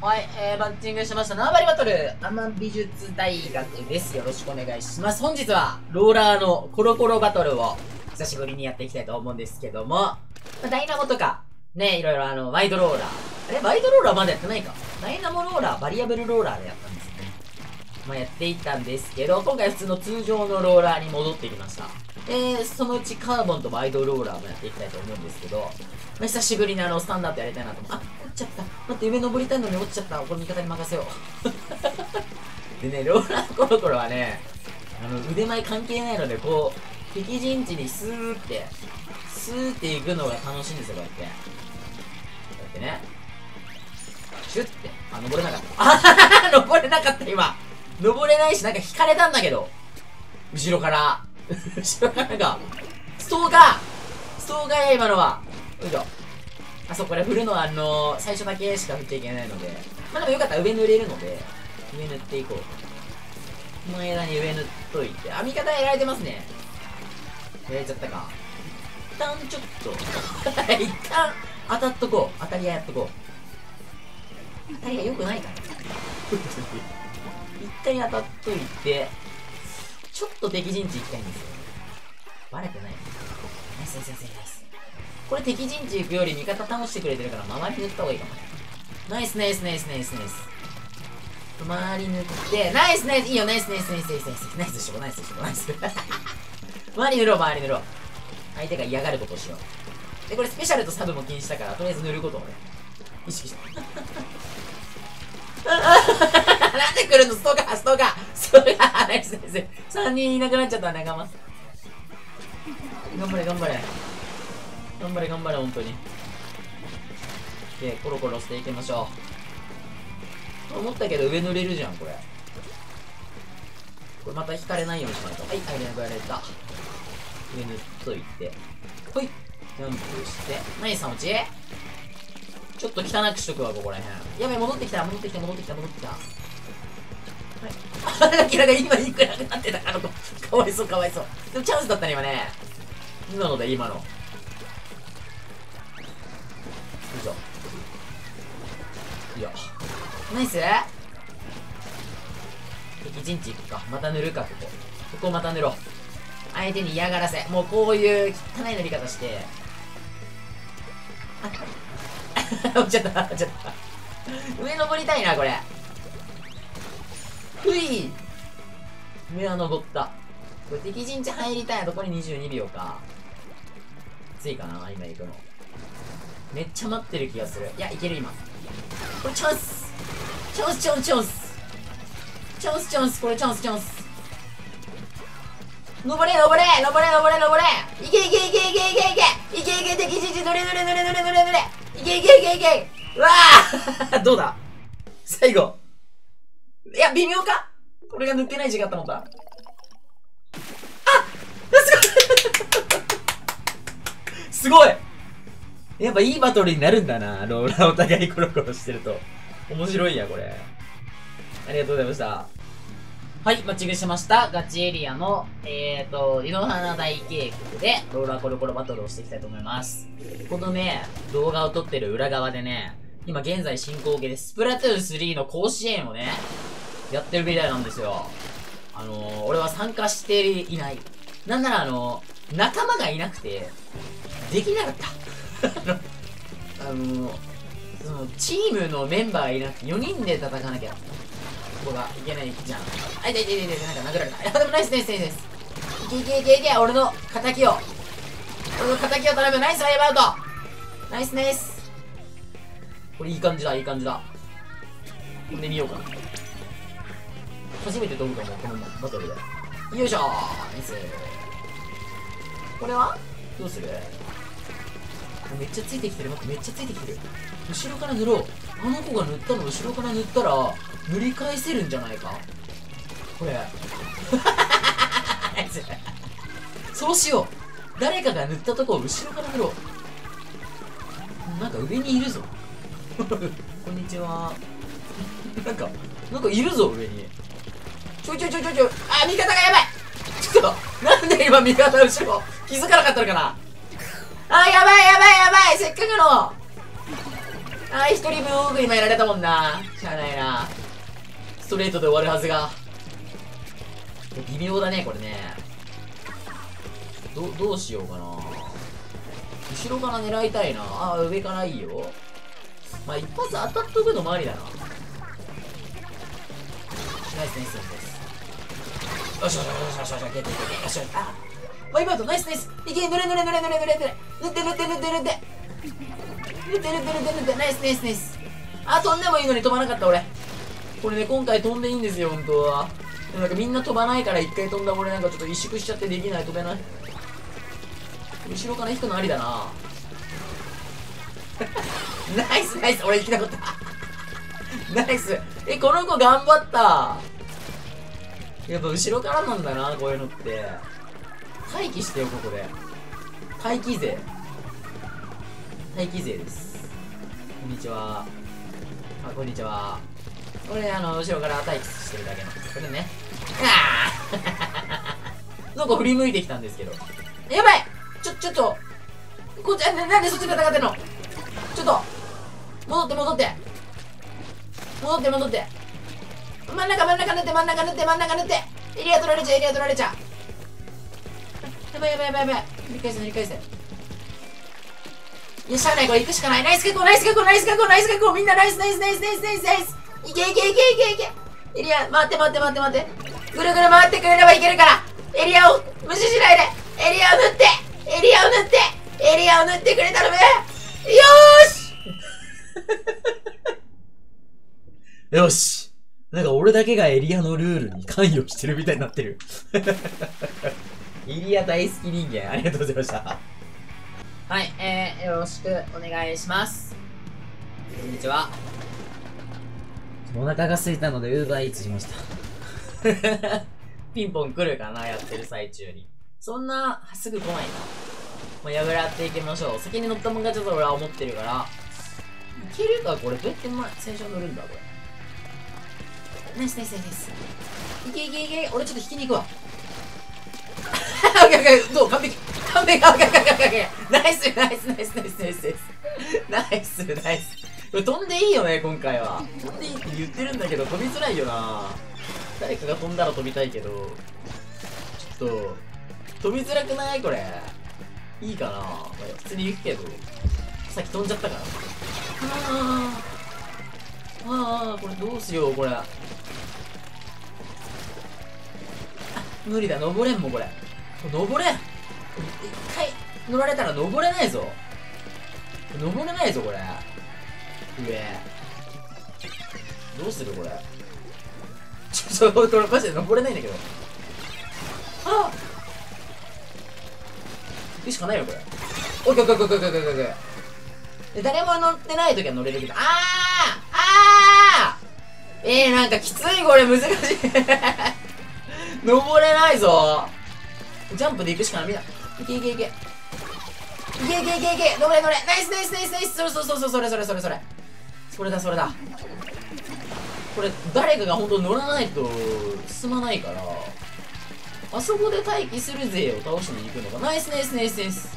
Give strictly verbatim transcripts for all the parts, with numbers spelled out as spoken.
はい、えー、バッチングしました。縄張りバトル、アマ美術大学です。よろしくお願いします。本日は、ローラーのコロコロバトルを、久しぶりにやっていきたいと思うんですけども、まあ、ダイナモとか、ね、いろいろあの、ワイドローラー。あれワイドローラーまだやってないか。ダイナモローラー、バリアブルローラーでやったんですね。まあ、やっていったんですけど、今回普通の通常のローラーに戻ってきました。で、そのうちカーボンとワイドローラーもやっていきたいと思うんですけど、まあ、久しぶりにあの、スタンダードやりたいなと思う。あ、落ちちゃった。待って、上登りたいのに落ちちゃった。これ味方に任せよう。でね、ローラーコロコロはね、あの、腕前関係ないので、こう、敵陣地にスーって、スーって行くのが楽しいんですよ、こうやって。こうやってね。シュッて。あ、登れなかった。あははは登れなかった、今。登れないし、なんか引かれたんだけど。後ろから。後ろからなんか、ストーカーストーカーや、今のは。よいしょ。あ、そう、これ振るのは、あのー、最初だけしか振っちゃいけないので。まあでもよかったら上塗れるので、上塗っていこう。この間に上塗っといて。あ、味方やられてますね。やられちゃったか。一旦ちょっと、一旦当たっとこう。当たり屋やっとこう。当たりが良くないから。一回当たっといて、ちょっと敵陣地行きたいんですよ。バレてない。ナイスナイスナイスナイス。これ敵陣地行くより味方倒してくれてるから周り塗った方がいいかもね。ナイスナイスナイスナイスナイス。周り塗って、ナイスナイスいいよナイスナイスナイスナイスナイスナイスしようナイスしようナイス。周り塗ろう周り塗ろう。相手が嫌がることをしよう。で、これスペシャルとサブも禁止だから、とりあえず塗ることをね、意識して。なんで来るのストーカーストーカーストーカーナイスナイス。さんにんいなくなっちゃった仲間。頑張れ頑張れ頑張れ頑張れ本当に。でコロコロしていきましょう。思ったけど上塗れるじゃんこれ。これまた引かれないようにしないと。はい、入れなくやられた。上塗っといて、ほいジャンプして何さん落ち。ちょっと汚くしとくわここらへん。やべ戻ってきた戻ってきた戻ってきた戻ってきた。はいあ、キラが今いくらくなってたあの子かわいそうかわいそう。でもチャンスだったね今ね。今ので今のよいしょ。いやナイス。敵陣地行くか。また塗るかここ。ここまた塗ろう。相手に嫌がらせ。もうこういう汚い塗り方して落ちちゃった落ちちゃった上登りたいなこれ。ふい上は登った。これ敵陣地入りたいなとこににじゅうにびょうか。きついかな今行くの。めっちゃ待ってる気がする。いやいける今。これチャンスチャンスチャンスチャンスチャンスチャンスこれチャンスチャンス。登れ登れ登れ登れ登れ。いけいけいけいけいけいけいけいけ敵陣地乗れ乗れ乗れ乗れ乗れ乗れ。いけいけいけいけ。うわあどうだ最後。いや微妙か。これが抜けない時間と思った。あすごいすごい。やっぱいいバトルになるんだなローラーお互いコロコロしてると。面白いやこれ。ありがとうございました。はい、マッチングしました。ガチエリアの、えーと、井の花大渓谷で、ローラーコロコロバトルをしていきたいと思います。このね、動画を撮ってる裏側でね、今現在進行形で、スプラトゥーンスリーの甲子園をね、やってるみたいなんですよ。あのー、俺は参加していない。なんならあのー、仲間がいなくて、できなかった。あのー、その、チームのメンバーがいなくて、よにんで戦わなきゃ。ここがいけないじゃん。あ、いたいたいたいた、なんか殴られた。いや、でもナイスナイスナイスナイス。いけいけいけいけ、俺の敵を。俺の敵を頼む。ナイスアイバウト。ナイスナイス。これいい感じだ、いい感じだ。これで見ようかな。初めて飛ぶかも、このバトルで。よいしょー。ナイス。これはどうする？めっちゃついてきてる。待って、めっちゃついてきてる。後ろから塗ろう。あの子が塗ったの後ろから塗ったら、塗り返せるんじゃないかこれ。そうしよう。誰かが塗ったとこを後ろから塗ろう。なんか上にいるぞ。こんにちは。なんか、なんかいるぞ上に。ちょいちょいちょいちょいちょい。あ、味方がやばい。ちょっと、なんで今味方後ろ気づかなかったのかな。あ、やばいやばいやばい。せっかくの。 あー、一人分多く今やられたもんな。しゃあないな。ストレートで終わるはずが。微妙だね、これね。ど、どうしようかな。後ろから狙いたいな。あー、上からいいよ。まあ、一発当たっとくのもありだな。ナイスナイスナイス。よしよしよしよしよし、ゲットゲットゲット。よしよし。あ、ワイプアウト、ナイスナイス。いけ、ぬれぬれぬれぬれぬれぬれ。ぬってぬってぬってぬって。ぬってぬってぬってぬって。ナイスナイスナイス。あ、飛んでもいいのに飛ばなかった俺。これね、今回飛んでいいんですよ、本当は。でもなんかみんな飛ばないから一回飛んだ俺なんかちょっと萎縮しちゃってできない、飛べない。後ろから引くのありだな。ナイスナイス、俺生き残った。ナイス。え、この子頑張った。やっぱ後ろからなんだな、こういうのって。待機してよ、ここで。待機勢。待機勢です。こんにちは。あ、こんにちは。これ、あの、後ろから待機してるだけの。これね。ああなんか振り向いてきたんですけど。やばいちょ、ちょっと。こっち、な、なんでそっちで戦ってんの。ちょっと。戻って戻って。戻って戻って。真ん中真ん中塗って真ん中塗って真ん中塗って。エリア取られちゃうエリア取られちゃう。やばいやばいやばいやばい。塗り返せ塗り返せ。いや、しゃあない、これ行くしかない。ナイス確保ナイス確保ナイス確保ナイス確保。みんなナイスナイスナイスナイスナイスナイス。いけいけいけいけいけ。エリア、待って待って待って待って。ぐるぐる回ってくれればいけるから。エリアを無視しないで。エリアを塗ってエリアを塗ってエリアを塗ってくれたらめ。よーしよし。なんか俺だけがエリアのルールに関与してるみたいになってる。エリア大好き人間、ありがとうございました。はい、えー、よろしくお願いします。こんにちは。お腹が空いたのでウーバーイーツしました。ピンポン来るかな、やってる最中に。そんな、すぐ来ないな。まあ、やぐらっていきましょう。先に乗ったもんがちょっと俺は思ってるから。いけるかこれ、どうやって前、最初乗るんだこれ。ナイスナイスナイス。いけいけいけ。俺ちょっと引きに行くわ。オッケーオッケー。どう完璧完璧。オッケーオッケーオッケーオッケー。ナイスナイスナイスナイスナイスナイスナイス。これ飛んでいいよね今回は。飛んでいいって言ってるんだけど飛びづらいよな。誰かが飛んだら飛びたいけど、ちょっと飛びづらくないこれ。いいかな、まあ、普通に行くけどさっき飛んじゃったから。あーあー、これどうしようこれ。あ、無理だ、登れんもんこれ。登れん。一回乗られたら登れないぞ。登れないぞこれ。上どうするこれ。ちょっとこれマジで登れないんだけど。あっ行くしかないよこれ。おいおいおいおいおいおいおいおい。誰も乗ってない時は乗れるけど。あーあーえー、なんかきついこれ難しい。登れないぞ。ジャンプで行くしかない。みんないけいけいけいけいけいけいけ。登れ登れ。ナイスナイスナイスナイス。それそうそうそう、それそれそれそれそれだそれだ。これ誰かが本当乗らないと進まないから、あそこで待機する勢を倒しに行くのか。ナイスナイスナイスナイス。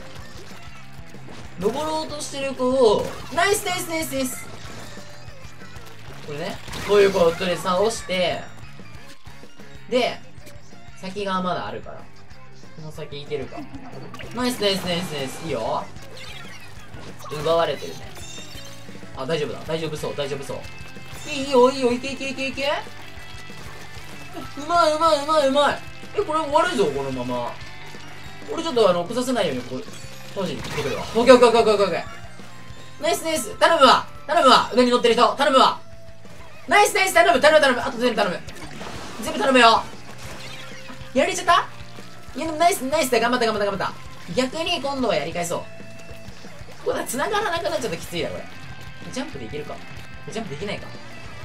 登ろうとしてる子をナイスナイスナイスナイス。これね、こういうことで倒して、で先がまだあるからこの先行けるか。ナイスナイスナイスナイス。いいよ。奪われてるね。あ、大丈夫だ、大丈夫そう、大丈夫そう。いいよいいよ、いけいけいけいけ。うまいうまいうまいうまい。え、これ終わるぞこのまま。俺ちょっとあの来させないようにこう当時に来てくるわ。オッケーオッケーオッケーオッケーオッケー。ナイスナイス。頼むわ頼むわ。上に乗ってる人頼むわ。ナイスナイス。頼む頼む頼む。あと全部頼む。全部頼むよ。やられちゃった。いやでもナイスナイスだ。頑張った頑張った頑張った。逆に今度はやり返そう。これ繋がらなくなっちゃった。きついなこれ。ジャンプでいけるか。ジャンプできないか。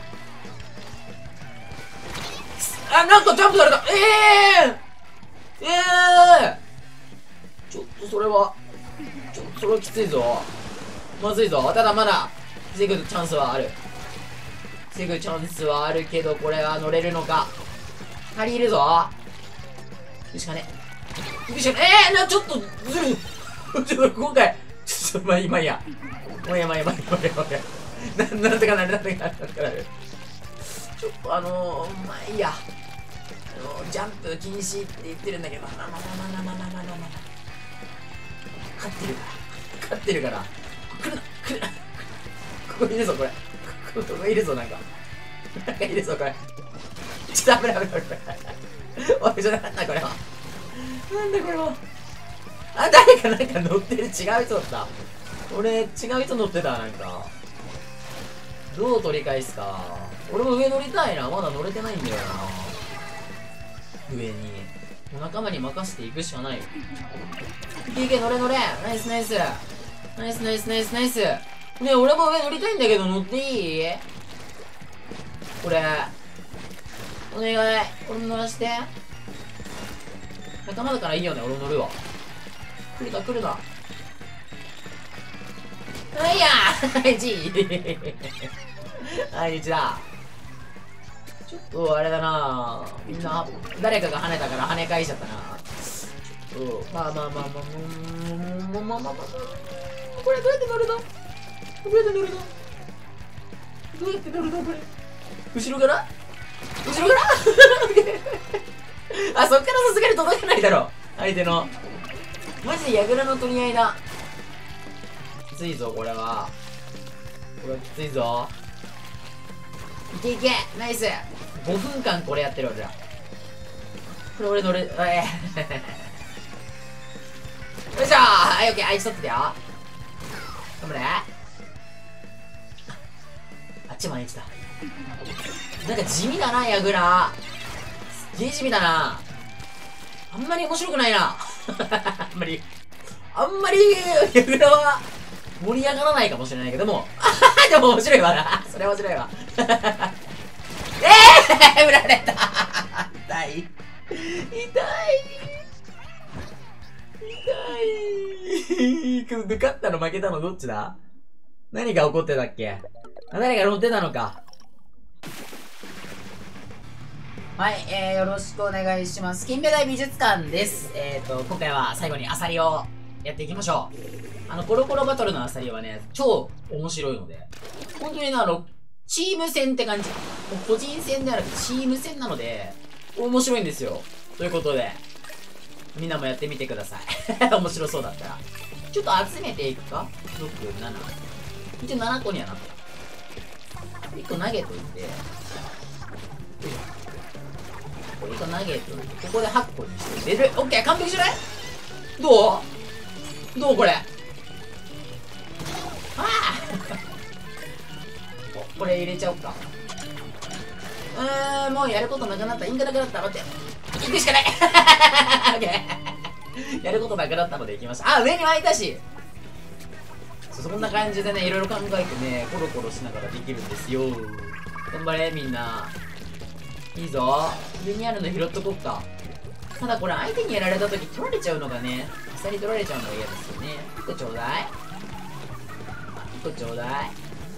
あ、なんかジャンプされた。ええー、ええー、ちょっとそれはちょっとそれはきついぞ。まずいぞ。ただまだ防ぐチャンスはある。防ぐチャンスはあるけど、これは乗れるのか。借りるぞ。行くしかね行くしかねえー、なちょっとずるちょっと今回ちょっとまあ今いいや。 もうやばいやばいやばいやばい。な、なんとかなる、なんとかなる、なんとかなる。ちょっとあのー、まあいいや。あのー、ジャンプ禁止って言ってるんだけど、まあまあまあまあまあまあまあまあまあまあ。勝ってるから。勝ってるから。来るな、来るな。ここいるぞ、これ。ここいるぞ、なんか。なんかいるぞ、これ。ちょっと危ない危ない危ない。おい、ちょっとなんだこれは。なんだこれは。あ、誰かなんか乗ってる。違う人だった。俺、違う人乗ってた、なんか。どう取り返すか。俺も上乗りたいな。まだ乗れてないんだよな。上に。お仲間に任せていくしかない。いけいけ、乗れ乗れ。ナイスナイス。ナイスナイスナイスナイス。ねえ、俺も上乗りたいんだけど、乗っていい？これ。お願い。俺も乗らして。仲間だからいいよね、俺も乗るわ。来るか来るな。あいやーはい、G はい、一だ。ちょっと、あれだなみんな、誰かが跳ねたから跳ね返しちゃったな。ちょっと、まあまあまあまあ、もう、まあまあまあまあ、これどうやって乗るの？どうやって乗るの？どうやって乗るのこれ。後ろから後ろからあ、そっからさすがに届かないだろ。相手の。マジで矢倉の取り合いだ。きついぞ、これは。これはきついぞ。いけいけナイス !ごふんかんこれやってる俺ら。これ俺乗れ、えー、よいしょーはい、オッケー、あいつ取っててよ。頑張れ。あっちもあいつだ。なんか地味だな、矢倉。すっげえ地味だな。あんまり面白くないな。あんまり、あんまり、矢倉は盛り上がらないかもしれないけども、あでも面白いわな。それ面白いわ。えぇ、ー、売られた。痛い。痛い。痛い。勝ったの負けたのどっちだ？何が起こってたっけ？誰が乗ってたのか。はい、えー、よろしくお願いします。金目鯛美術館です。えーと、今回は最後にアサリをやっていきましょう。あの、コロコロバトルのアサリはね、超面白いので、本当にね、あの、チーム戦って感じ。もう個人戦ではなくチーム戦なので、面白いんですよ。ということで、みんなもやってみてください。面白そうだったら。ちょっと集めていくか ?ろく、なな。一応ななこにはなった。いっこ投げといて、これいっこ投げといて、ここではっこにして、レベル、オッケー完璧じゃない？どうどうこれ。ああこれ入れちゃおうか。うーん、もうやることなくなった。インクなくなった。待って。行くしかないオッケーやることなくなったので行きました。あ、上に湧いたし。そんな感じでね、いろいろ考えてね、コロコロしながらできるんですよ。頑張れ、みんな。いいぞ。上にあるの拾っとこっか。ただこれ相手にやられた時取られちゃうのがね、アサリ取られちゃうのが嫌ですよね。いっこちょうだい。いっこちょうだい。なんだ ?いっ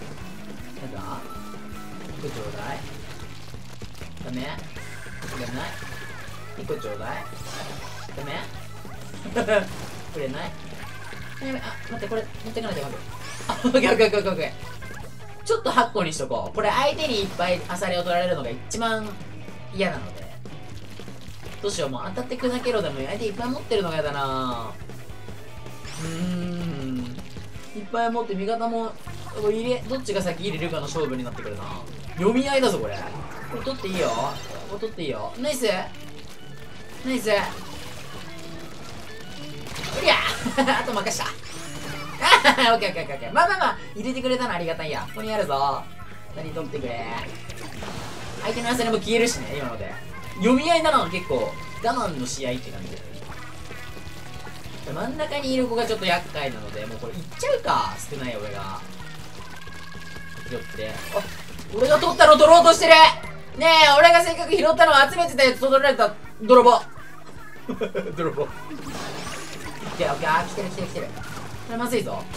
こちょうだい。ダメ？くれない？ いっこちょうだい。ダメ？くれない？やべ、あ、待って、これ持ってかないとやばい。あ、オッケーオッケーオッケーオッケー。ちょっとはっこにしとこう。これ相手にいっぱいアサリを取られるのが一番嫌なので。どうしよう、もう当たって砕けろでも相手いっぱい持ってるのが嫌だな。うーん。いっぱい持って味方も入れ、どっちが先入れるかの勝負になってくるな。読み合いだぞ、これ。これ取っていいよ。これ取っていいよ。ナイスナイスうりゃあと任した。あオッケーオッケーオッケー。まあまあまあ、入れてくれたのありがたいや。ここにあるぞ。何取ってくれ。相手のアサリも消えるしね、今ので。読み合いなの結構、我慢の試合って感じで。真ん中にいる子がちょっと厄介なので、もうこれいっちゃうか。少ない俺が。拾って。あ、俺が取ったの取ろうとしてるねえ、俺がせっかく拾ったのを集めてたやつ取られた泥棒。泥棒。オッケーオッケー、あ、来てる来てる来てる。これまずいぞ。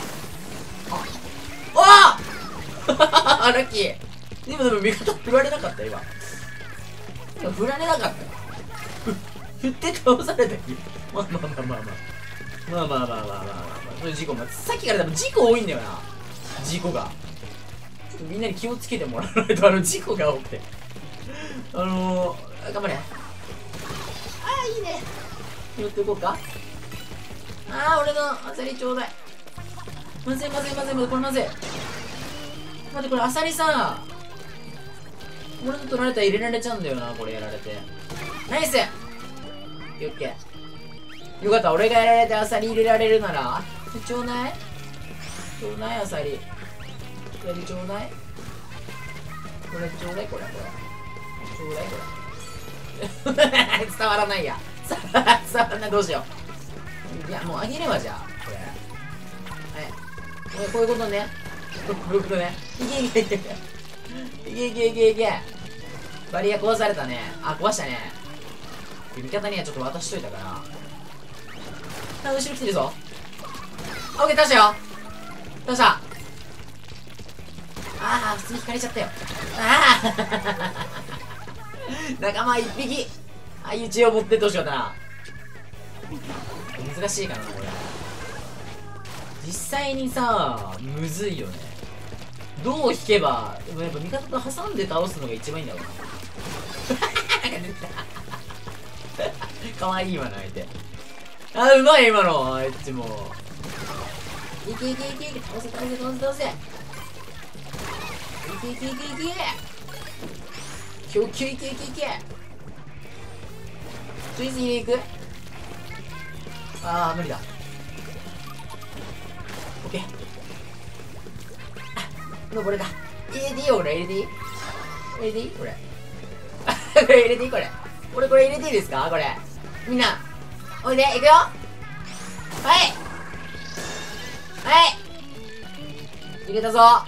あ、おーラッキー。でもでも味方振られなかった今。今振られなかった。振って倒されたき。まあまあまあまあまあ。まあまあまあまあまあまあまあ。それ事故も、さっきからでも事故多いんだよな。 事故が。ちょっとみんなに気をつけてもらわないと、あの、事故が多くて。あのー、頑張れ。ああ、いいね。拾っていこうか。ああ、俺のアサリちょうだい。まずいまずいまずいまずい、これまずい。待って、これアサリさ、俺の取られたら入れられちゃうんだよな、これやられて。ナイス。オッケー。よかった、俺がやられてアサリ入れられるなら。ちょうだいちょうだい、アサリ。アサリちょうだい。これちょうだい、これ、これ。ちょうだい、これ。伝わらないや。伝わらない、どうしよう。いや、もうあげればじゃあ、これ。はい。こういうことね。こういうことね。いけいけいけいけ。いけいけいけいけ。バリア壊されたね。あ、壊したね。味方にはちょっと渡しといたから。あ、後ろ来てるぞ。あ、オッケー、倒したよ。倒した。ああ、普通に引かれちゃったよ。ああ仲間一匹。あ、一応持ってってほしかったな。難しいかな、これ。実際にさ、むずいよね。どう引けば、でもやっぱ味方と挟んで倒すのが一番いいんだろうな。かわいい今の相手。あ、うまい今の、あいつも。いけいけいけいけ、倒せ倒せ倒せ倒せ。いけいけいけいけ。供給いけいけいけ。とりあえず入れいく。ああ、無理だ。オッケー。あ、登れた。入れていいよ、これ。入れていい入れていいこれ。これ入れていいこれ。俺これ入れていいですかこれ。みんな。おいで、いくよ。はい。はい。入れたぞ。あ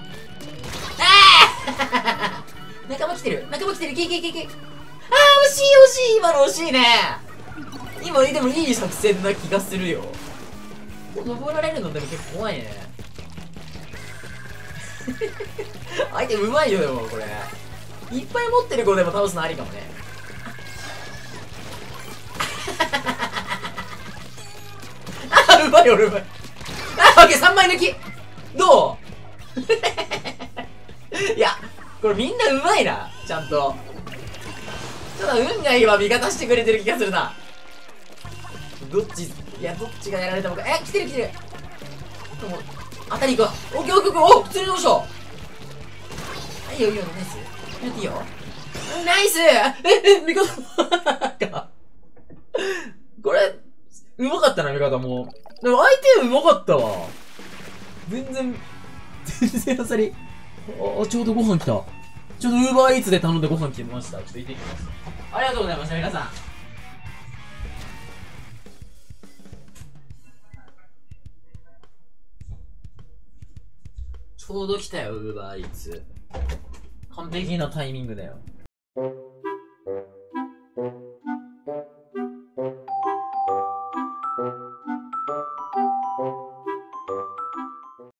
あ仲間来てる。仲間来てる。けけけけ。ああ、惜しい惜しい。今の惜しいね。今でもいい作戦な気がするよ。登られるのでも結構怖いね。相手うまいよ、でもこれ。いっぱい持ってる子でも倒すのありかもね。あ、うまい俺うまい。あ、オッケー、さんまい抜き。どういや、これみんなうまいな、ちゃんと。ただ運がいいわ、味方してくれてる気がするな。どっち、いや、どっちがやられたのか。え、来てる来てる。でも、当たり行こう。オッケーオッケーオッケー。お、普通にどうしよう。はい、いいよいいよ、ナイス。やっていいよ。ナイス。え、え、味方か。これ、うまかったな、味方も。でも相手うまかったわ。全然、全然あさり。あ、ちょうどご飯来た。ちょうどウーバーイーツで頼んでご飯来てました。ちょっと行ってきます。ありがとうございました、皆さん。ちょうど来たよ、ウーバーイーツ。完璧なタイミングだよ。